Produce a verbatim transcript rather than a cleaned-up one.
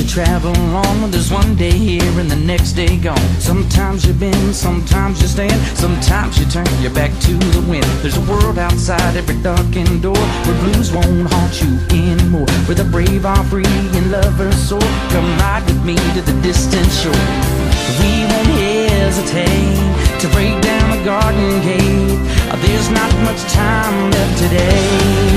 to travel along. There's one day here and the next day gone. Sometimes you bend, sometimes you stand, sometimes you turn your back to the wind. There's a world outside every darkened door, where blues won't haunt you anymore, where the brave are free and lovers soar. Come ride with me to the distant shore. We won't hesitate to break down the garden gate. There's not much time left today.